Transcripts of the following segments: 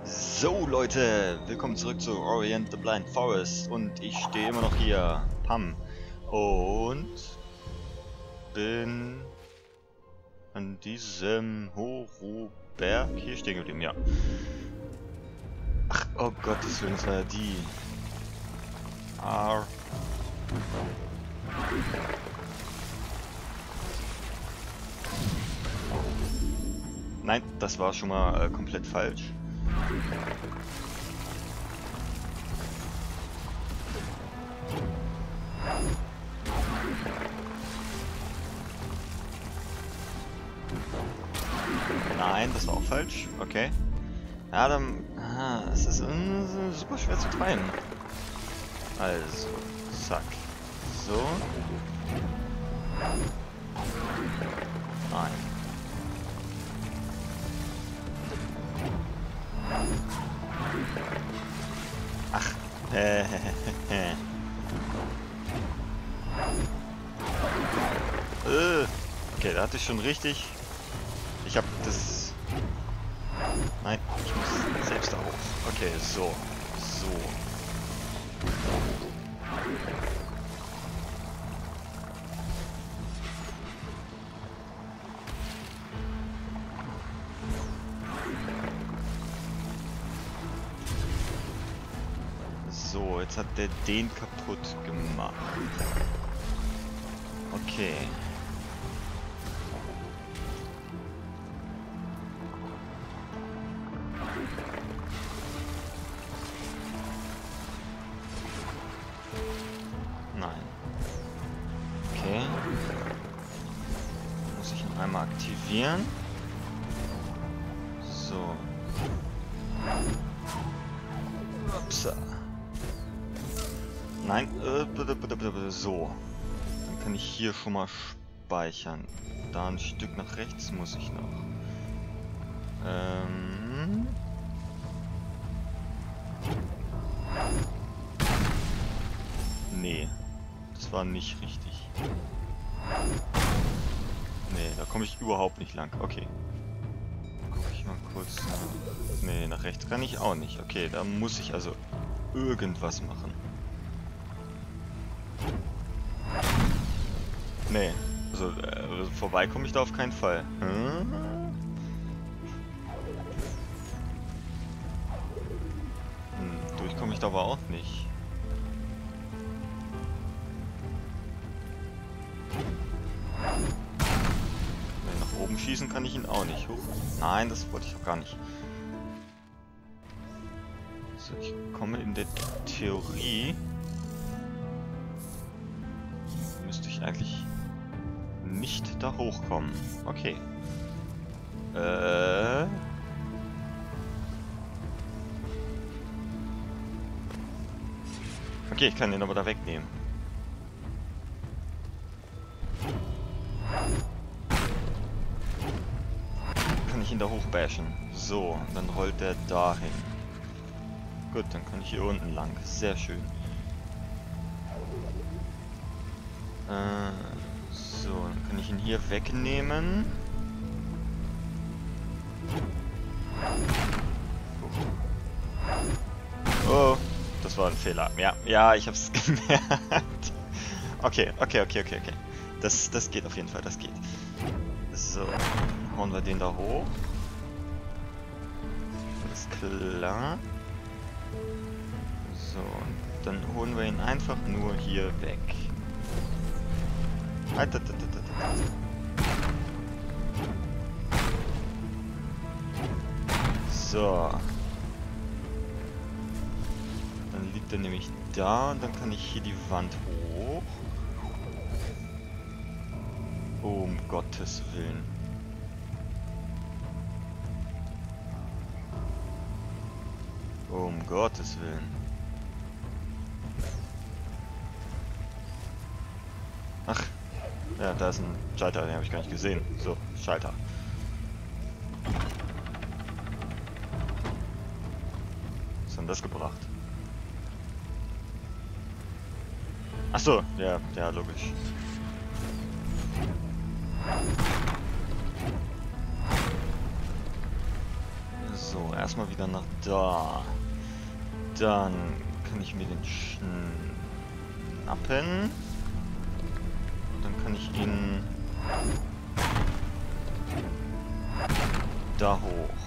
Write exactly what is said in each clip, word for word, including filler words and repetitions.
So Leute, willkommen zurück zu Orient the Blind Forest und ich stehe immer noch hier, Pam, und bin an diesem Horoberg hier stehen geblieben, ja. Ach, oh Gott, das Willen, das war ja die. R. Nein, das war schon mal äh, komplett falsch. Nein, das war auch falsch. Okay. Ja, dann... Ah, es ist äh, super schwer zu treiben. Also, zack. So. Nein. Ach. Äh, okay, da hatte ich schon richtig. Ich habe das... Nein, ich muss selbst da hoch. Okay, so. So. So, jetzt hat der den kaputt gemacht. Okay. Nein. Okay. Muss ich ihn einmal aktivieren. So. Upsa. Nein, äh, bitte, bitte, bitte, bitte, so. Dann kann ich hier schon mal speichern. Da ein Stück nach rechts muss ich noch. Ähm... Nee, das war nicht richtig. Nee, da komme ich überhaupt nicht lang. Okay. Guck ich mal kurz nach... Nee, nach rechts kann ich auch nicht. Okay, da muss ich also irgendwas machen. Nee, also äh, vorbei komme ich da auf keinen Fall. Hm? Hm, durch komme ich da aber auch nicht. Nee, nach oben schießen kann ich ihn auch nicht. Huch. Nein, das wollte ich doch gar nicht. So, ich komme in der Theorie... Müsste ich eigentlich... nicht da hochkommen. Okay. Äh. Okay, ich kann den aber da wegnehmen. Kann ich ihn da hochbashen. So, dann rollt der dahin. Gut, dann kann ich hier unten lang. Sehr schön. Äh. So, dann kann ich ihn hier wegnehmen. Oh, das war ein Fehler. Ja, ja, ich hab's gemerkt. Okay, okay, okay, okay, okay. Das, das geht auf jeden Fall, das geht. So, dann hauen wir den da hoch. Alles klar. So, und dann holen wir ihn einfach nur hier weg. So. Dann liegt er nämlich da und dann kann ich hier die Wand hoch. Um Gottes Willen. Um Gottes Willen. Ach. Ja, da ist ein Schalter, den habe ich gar nicht gesehen. So, Schalter. Was hat denn das gebracht? Ach so, ja, ja, logisch. So, erstmal wieder nach da. Dann kann ich mir den schnappen. Und dann kann ich ihn da hoch.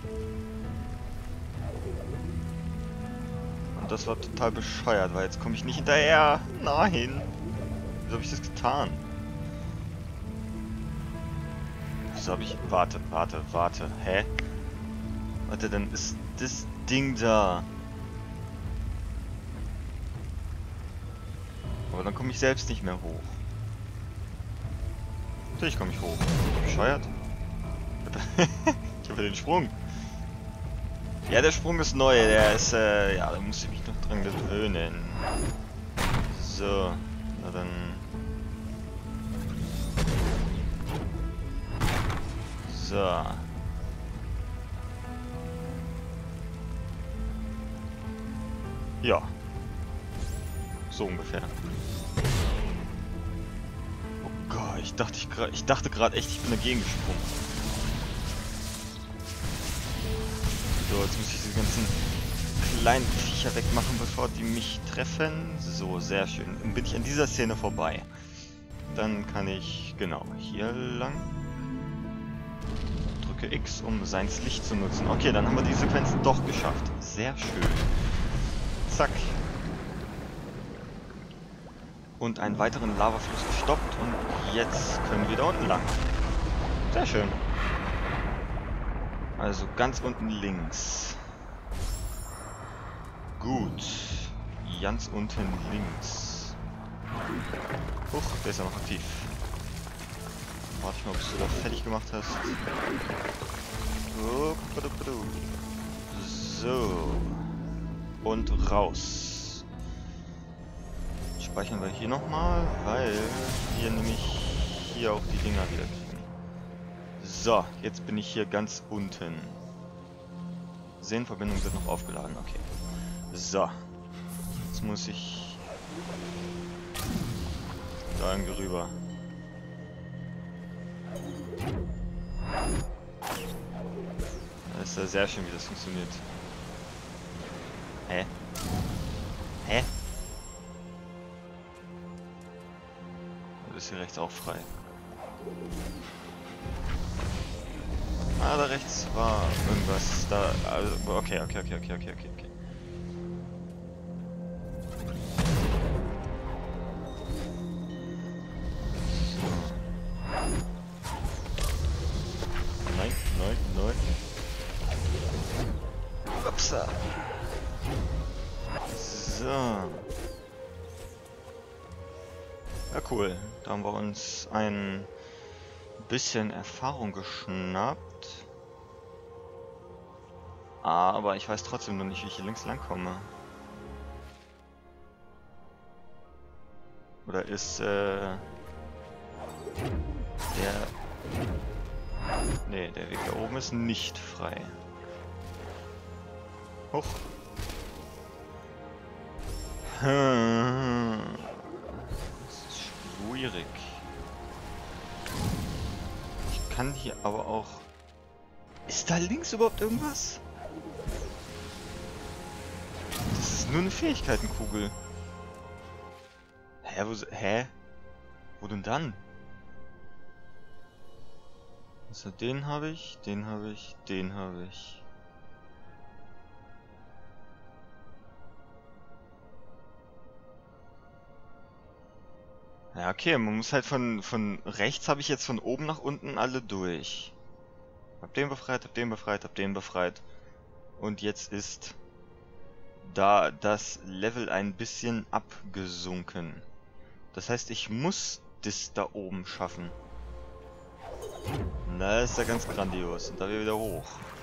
Und das war total bescheuert, weil jetzt komme ich nicht hinterher. Nein. Wieso habe ich das getan? Wieso habe ich... Warte, warte, warte. Hä? Warte, dann ist das Ding da. Aber dann komme ich selbst nicht mehr hoch. Natürlich komme ich hoch. Bescheuert. Ich habe den Sprung. Ja, der Sprung ist neu. Der ist, äh, ja, da muss ich mich noch dran gewöhnen. So, na dann... So. Ja. So ungefähr. Oh Gott, ich dachte ich gerade, ich dachte gerade echt, ich bin dagegen gesprungen. So, jetzt muss ich diese ganzen kleinen Viecher wegmachen, bevor die mich treffen. So, sehr schön. Dann bin ich an dieser Szene vorbei. Dann kann ich, genau, hier lang. Drücke X, um Seins Licht zu nutzen. Okay, dann haben wir die Sequenz doch geschafft. Sehr schön. Zack. Und einen weiteren Lavafluss gestoppt. Und jetzt können wir da unten lang. Sehr schön. Also ganz unten links. Gut. Ganz unten links. Huch, der ist ja noch aktiv. Warte ich mal, bis du das fertig gemacht hast. So. Und raus. Speichern wir hier nochmal, weil wir nämlich hier auch die Dinger wieder kriegen. So, jetzt bin ich hier ganz unten. Sehenverbindung wird noch aufgeladen, okay. So. Jetzt muss ich da irgendwie rüber. Das ist ja sehr schön, wie das funktioniert. Hä? Hä? Das ist hier rechts auch frei. Ah, da rechts war irgendwas. Da. Also, okay, okay, okay, okay, okay, okay, okay. Nein, nein, nein. Upsa. So. Ja, cool. Da haben wir uns ein bisschen Erfahrung geschnappt. Aber ich weiß trotzdem noch nicht, wie ich hier links lang komme. Oder ist, äh... der... Nee, der Weg da oben ist nicht frei. Hoch. Hm. Das ist schwierig. Ich kann hier aber auch... Ist da links überhaupt irgendwas? Das ist nur eine Fähigkeitenkugel. Hä? Wo, hä? Wo denn dann? Also den habe ich, den habe ich, den habe ich. Ja, okay, man muss halt von, von rechts habe ich jetzt von oben nach unten alle durch. Hab den befreit, hab den befreit, hab den befreit. Und jetzt ist da das Level ein bisschen abgesunken. Das heißt, ich muss das da oben schaffen. Na, ist ja ganz grandios. Und da wir wieder hoch.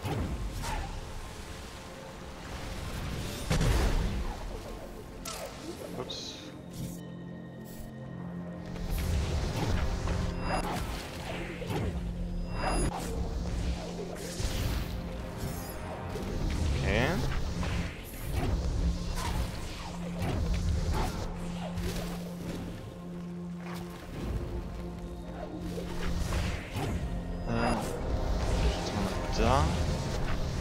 Ups. Okay. Da.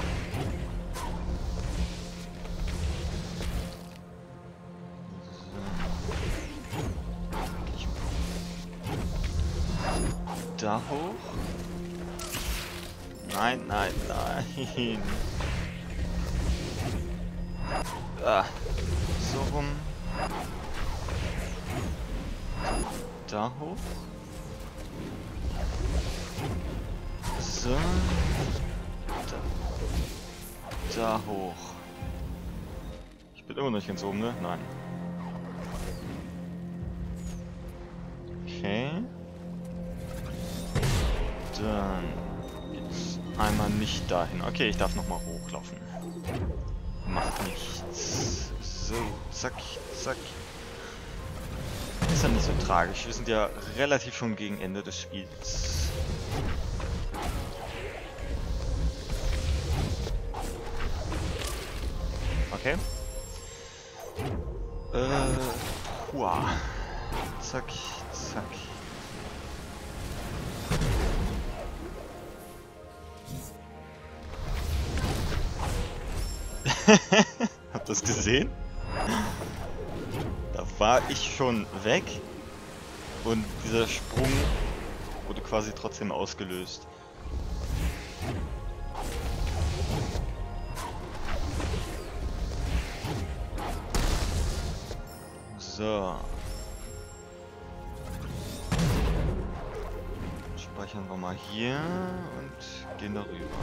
Da hoch. Nein, nein, nein. Ah, so rum. Da hoch. So. Da, da hoch. Ich bin immer noch nicht ganz oben, ne? Nein. Okay. Dann geht's einmal nicht dahin. Okay, ich darf nochmal hochlaufen. Macht nichts. So, zack, zack. Ist ja nicht so tragisch. Wir sind ja relativ schon gegen Ende des Spiels. Okay. Äh, hua. Zack, zack. Habt ihr das gesehen? Da war ich schon weg und dieser Sprung wurde quasi trotzdem ausgelöst. So. Speichern wir mal hier und gehen darüber.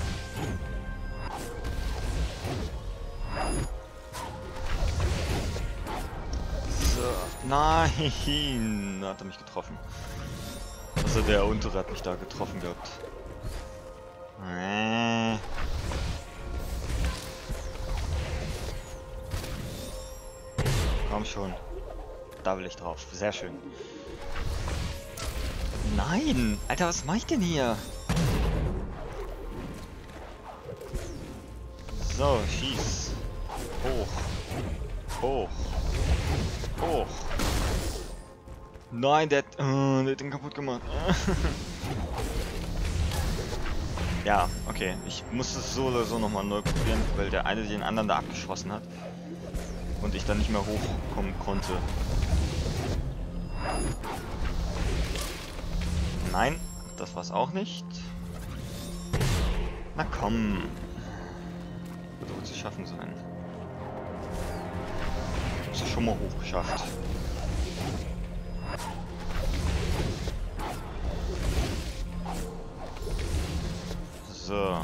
So. Nein! Da hat er mich getroffen. Also der untere hat mich da getroffen gehabt. Äh. Komm schon. Da will ich drauf. Sehr schön. Nein! Alter, was mach ich denn hier? So, schieß. Hoch. Hoch. Hoch. Nein, der, uh, der hat den kaputt gemacht. Ja, okay. Ich musste es so oder so nochmal neu probieren, weil der eine den anderen da abgeschossen hat. Und ich dann nicht mehr hochkommen konnte. Nein, das war's auch nicht. Na komm. Wird wohl zu schaffen sein. Ist ja schon mal hochgeschafft. So.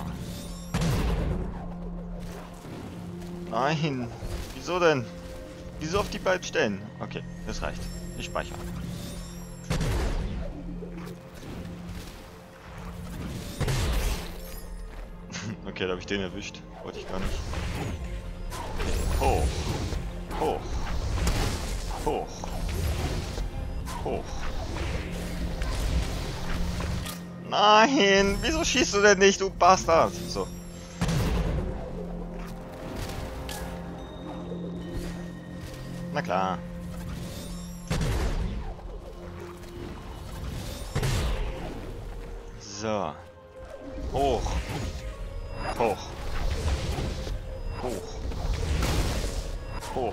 Nein. Wieso denn? Wieso auf die beiden Stellen? Okay, das reicht. Ich speichere. Okay, da habe ich den erwischt. Wollte ich gar nicht. Hoch. Hoch. Hoch. Hoch. Nein! Wieso schießt du denn nicht, du Bastard? So. Na klar. So. Hoch. Hoch. Hoch. Hoch.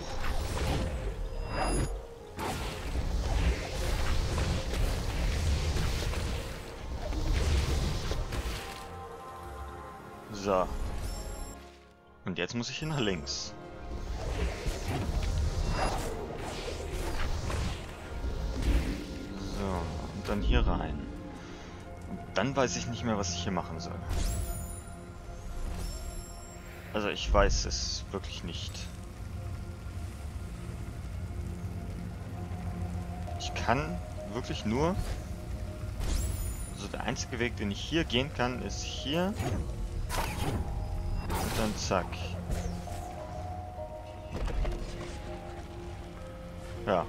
So. Und jetzt muss ich hier nach links. So, und dann hier rein. Und dann weiß ich nicht mehr, was ich hier machen soll. Also ich weiß es wirklich nicht. Ich kann wirklich nur... Also der einzige Weg, den ich hier gehen kann, ist hier. Und dann zack. Ja.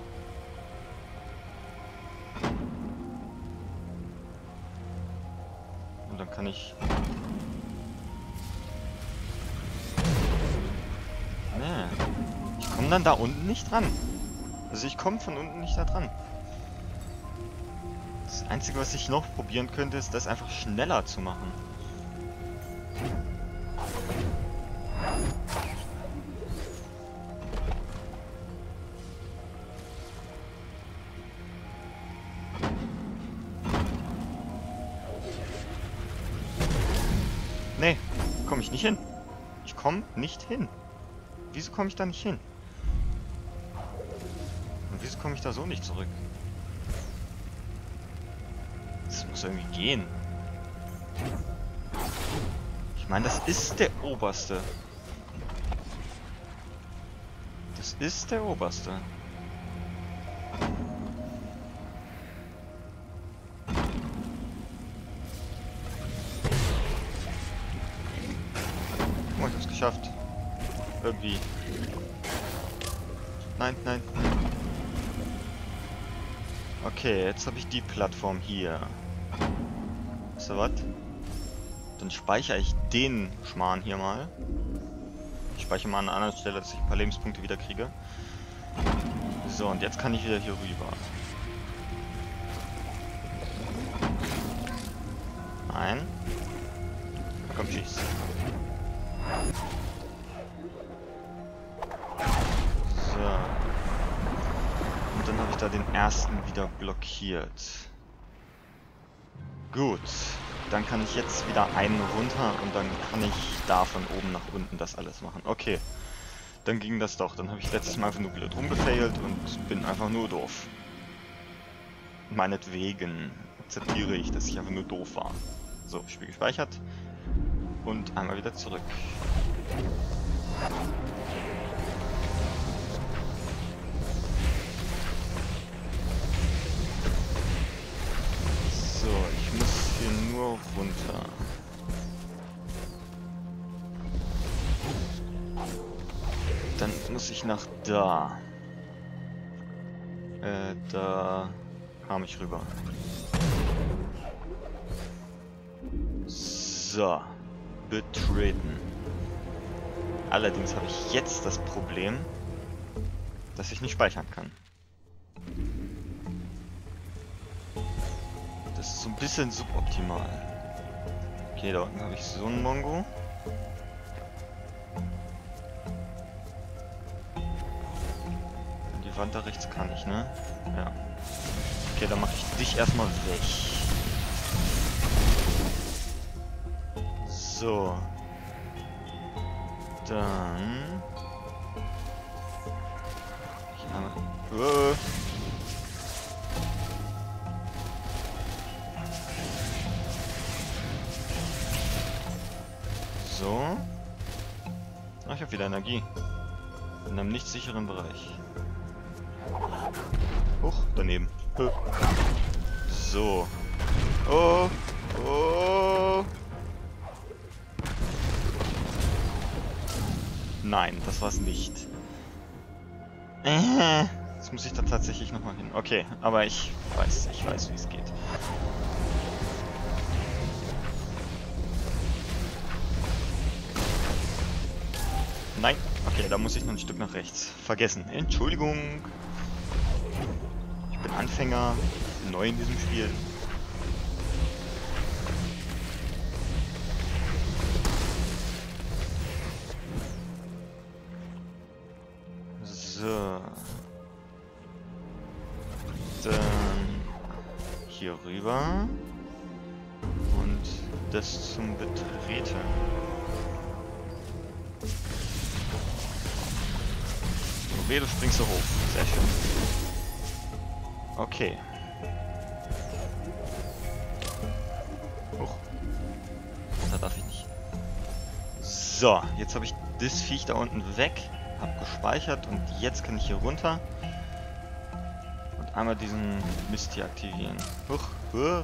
Und dann kann ich... Nee. Ich komme dann da unten nicht dran. Also ich komme von unten nicht da dran. Das Einzige, was ich noch probieren könnte, ist das einfach schneller zu machen. ich nicht hin. Ich komme nicht hin. Wieso komme ich da nicht hin? Und wieso komme ich da so nicht zurück? Das muss irgendwie gehen. Ich meine, das ist der oberste. Das ist der oberste. Oh, ich hab's geschafft. Irgendwie. Nein, nein. Okay, jetzt habe ich die Plattform hier. Weißt du was? Dann speichere ich den Schmarrn hier mal. Ich speichere mal an einer anderen Stelle, dass ich ein paar Lebenspunkte wieder kriege. So, und jetzt kann ich wieder hier rüber. Nein. Komm, schieß. So. Und dann habe ich da den ersten wieder blockiert. Gut. Dann kann ich jetzt wieder einen runter und dann kann ich da von oben nach unten das alles machen. Okay. Dann ging das doch. Dann habe ich letztes Mal einfach nur blöd rumgefailt und bin einfach nur doof. Meinetwegen akzeptiere ich, dass ich einfach nur doof war. So, Spiel gespeichert. Und einmal wieder zurück. So, ich muss hier nur runter. Dann muss ich nach da. Äh, da kam ich rüber. So. Betreten. Allerdings habe ich jetzt das Problem, dass ich nicht speichern kann. Das ist so ein bisschen suboptimal. Okay, da unten habe ich so einen Mongo. Die Wand da rechts kann ich, ne? Ja. Okay, dann mache ich dich erstmal weg. So. Dann... Ich einmal... Uh. So. Ach, ich habe wieder Energie. In einem nicht sicheren Bereich. Huch, daneben. So. Oh. Oh. Nein, das war's nicht. Äh, jetzt muss ich da tatsächlich nochmal hin. Okay, aber ich weiß, ich weiß, wie es geht. Nein, okay, da muss ich noch ein Stück nach rechts. Vergessen. Entschuldigung. Ich bin Anfänger, bin neu in diesem Spiel. So. Dann hier rüber. Und das zum Betreten. Okay, du springst so hoch. Sehr schön. Okay. Hoch. Da darf ich nicht. So, jetzt habe ich das Viech da unten weg. Hab gespeichert und jetzt kann ich hier runter und einmal diesen Mist hier aktivieren. Huch, huch.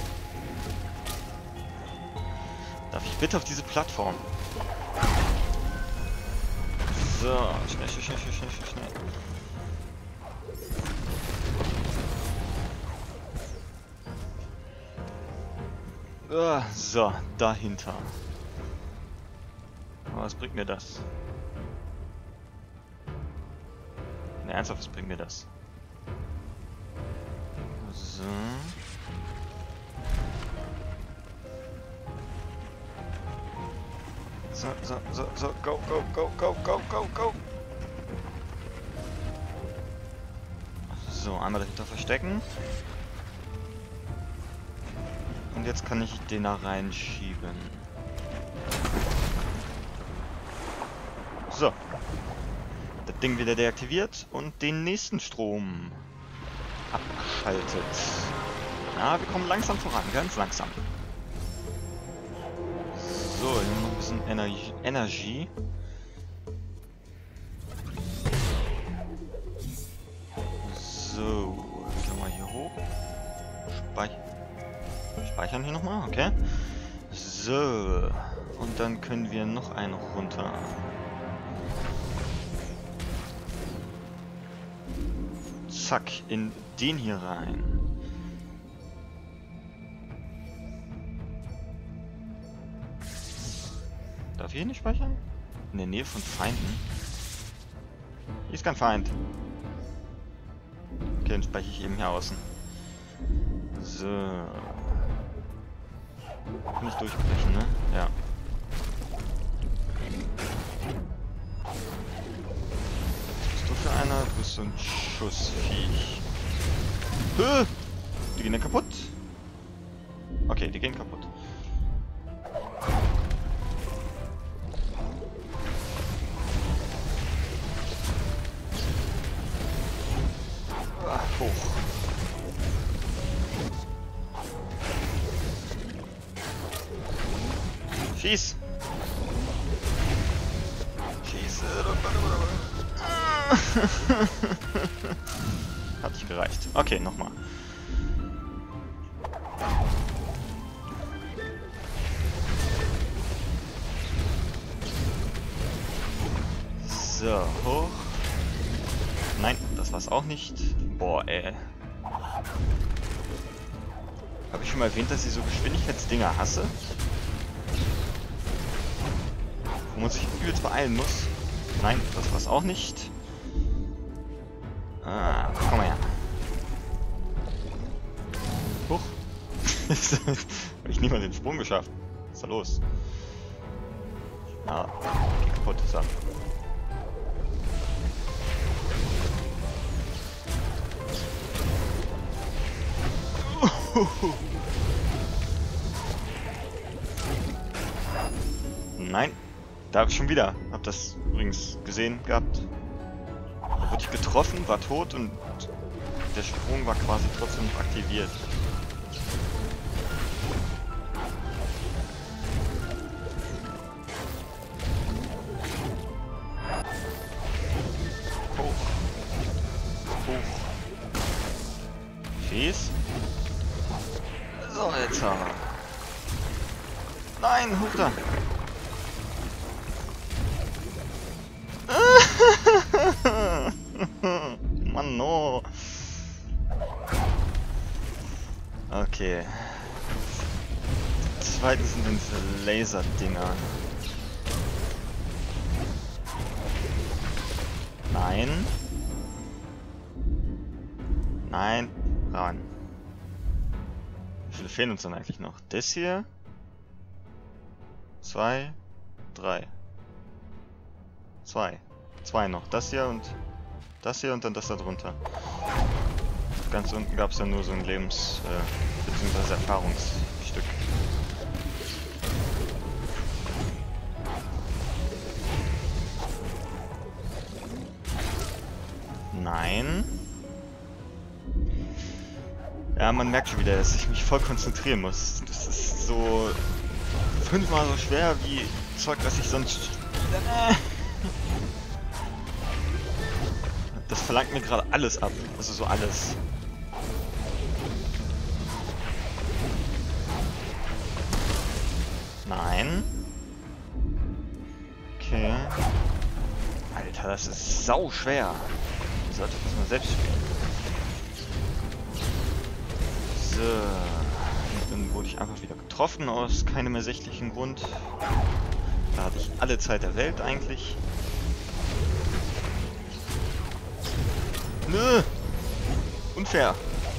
Darf ich bitte auf diese Plattform? So, schnell, schnell, schnell, schnell, schnell, schnell. Uh, so, dahinter. Aber was bringt mir das? Ne, ernsthaft, was bringt mir das? So. So, so, so, so, go, go, go, go, go, go, go. So, einmal dahinter verstecken. Und jetzt kann ich den da reinschieben. So. Das Ding wieder deaktiviert und den nächsten Strom abgeschaltet. Ja, wir kommen langsam voran, ganz langsam. So, hier haben wir noch ein bisschen Energie. Energie. So, gehen wir hier hoch. Speich Speichern hier nochmal, okay. So, und dann können wir noch einen runter. Zack, in den hier rein. Darf ich hier nicht speichern? In der Nähe von Feinden? Hier ist kein Feind. Okay, dann speichere ich eben hier außen. So. Nicht durchbrechen, ne? Ja. Was bist du für einer? Du bist so ein Schussviech. Höh! Die gehen ja kaputt. Okay, die gehen kaputt. Ach, hoch. Schieß! Schieße! Hat nicht gereicht. Okay, nochmal. So, hoch. Nein, das war's auch nicht. Boah, ey. Habe ich schon mal erwähnt, dass ich so Geschwindigkeitsdinger hasse? Wo man sich übelst beeilen muss. Nein, das war's auch nicht. Ah, komm mal her. Huch. Habe ich nicht mal den Sprung geschafft. Was ist da los? Ah, okay, kaputt. So. Nein, da habe ich schon wieder. Hab das übrigens gesehen gehabt. Da wurde ich getroffen, war tot und der Sprung war quasi trotzdem noch aktiviert. Hoch. Hoch. Schieß. So, jetzt aber. Nein, hoch da. Mann, no. Okay. Zweitens sind diese Laserdinger. Nein. Nein. Ran. Wie viele fehlen uns dann eigentlich noch? Das hier. Zwei. Drei. Zwei. Zwei noch. Das hier und das hier und dann das da drunter. Ganz unten gab es ja nur so ein Lebens- äh, bzw. Erfahrungsstück. Nein. Ja, man merkt schon wieder, dass ich mich voll konzentrieren muss. Das ist so fünfmal so schwer wie Zeug, was ich sonst... Das verlangt mir gerade alles ab. Also so alles. Nein. Okay. Alter, das ist sau schwer. Ich sollte das mal selbst spielen. So. Und dann wurde ich einfach wieder getroffen aus keinem ersichtlichen Grund. Da hatte ich alle Zeit der Welt eigentlich. Nö! Unfair!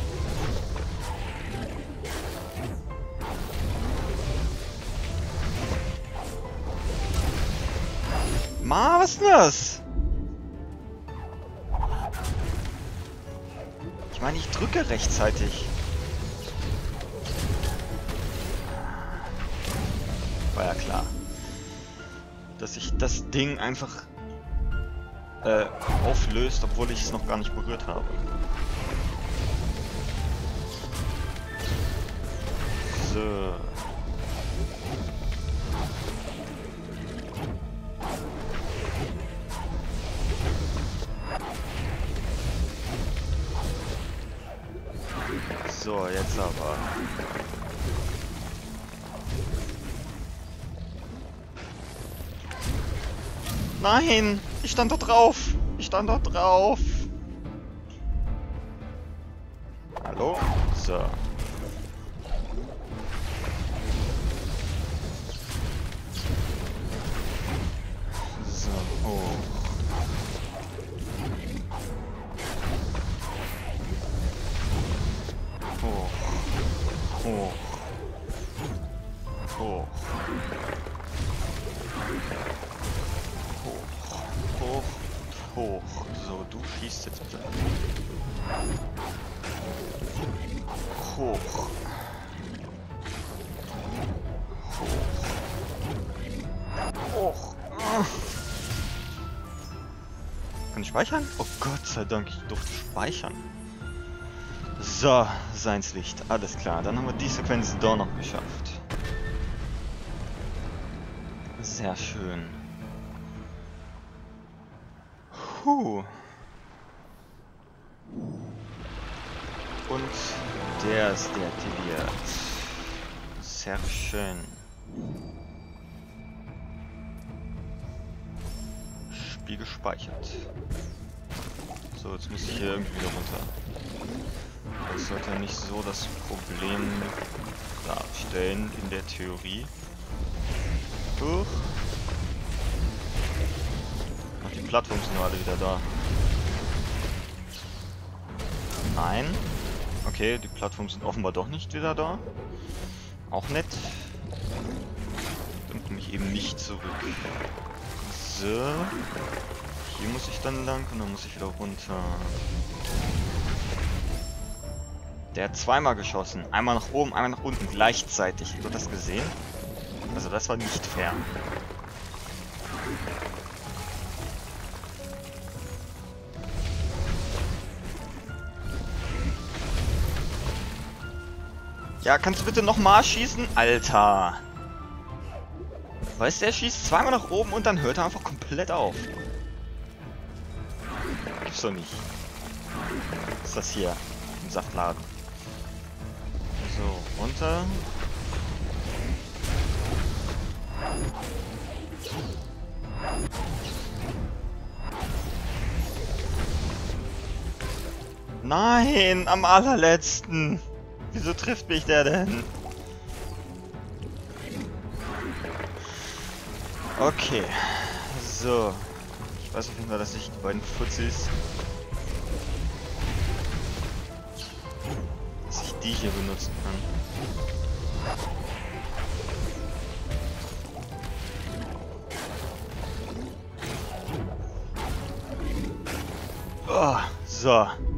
Ma, was ist denn das? Ich meine, ich drücke rechtzeitig. War ja klar. Dass ich das Ding einfach äh, auflöst, obwohl ich es noch gar nicht berührt habe. So. So, jetzt aber. Nein! Ich stand da drauf! Ich stand da drauf! Hallo? So. So, hoch. Hoch. Hoch. Hoch. Hoch. Hoch. Hoch. So, du schießt jetzt bitte. Hoch. Hoch. Hoch. Kann ich speichern? Oh Gott sei Dank, ich durfte speichern. So, Seinslicht. Alles klar, dann haben wir die Sequenz doch noch geschafft. Sehr schön. Puh. Und der ist deaktiviert. Sehr schön. Spiel gespeichert. So, jetzt muss ich hier irgendwie wieder runter. Das sollte nicht so das Problem darstellen in der Theorie. Huch. Ach, die Plattformen sind nur alle wieder da. Nein. Okay, die Plattformen sind offenbar doch nicht wieder da. Auch nett. Dann komme ich eben nicht zurück. So. Hier muss ich dann lang und dann muss ich wieder runter. Der hat zweimal geschossen. Einmal nach oben, einmal nach unten gleichzeitig. Habt ihr das gesehen? Also das war nicht fair. Ja, kannst du bitte nochmal schießen? Alter! Weißt du, er schießt zweimal nach oben und dann hört er einfach komplett auf. Gibt's doch nicht. Was ist das hier? Im Saftladen. So, runter. Nein, am allerletzten. Wieso trifft mich der denn? Okay, so. Ich weiß auf jeden Fall, dass ich die beiden Fuzis, dass ich die hier benutzen kann. Oh, so.